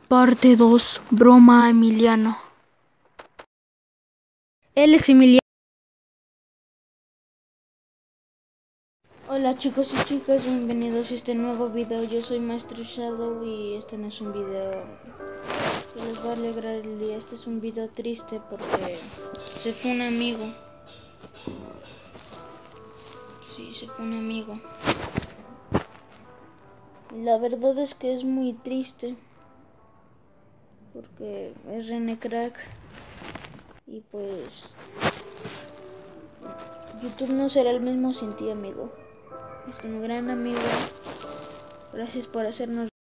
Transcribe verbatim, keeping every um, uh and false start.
Parte dos. Broma a Emiliano. Él es Emiliano. Hola chicos y chicas, bienvenidos a este nuevo video. Yo soy Maestro Shadow y este no es un video que les va a alegrar el día. Este es un video triste porque se fue un amigo. Sí, se fue un amigo. Y la verdad es que es muy triste porque es René Crack y pues YouTube no será el mismo sin ti, amigo. Es un gran amigo. Gracias por hacernos